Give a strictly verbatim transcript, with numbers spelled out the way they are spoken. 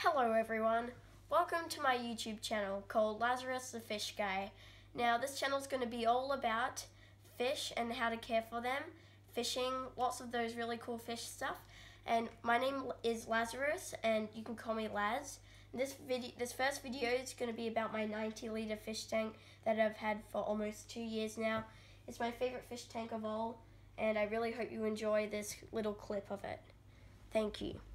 Hello everyone, welcome to my YouTube channel called Lazarus the Fish Guy. Now this channel is going to be all about fish and how to care for them, fishing, lots of those really cool fish stuff. And my name is Lazarus and you can call me Laz. This video, this first video is going to be about my ninety litre fish tank that I've had for almost two years now. It's my favourite fish tank of all and I really hope you enjoy this little clip of it. Thank you.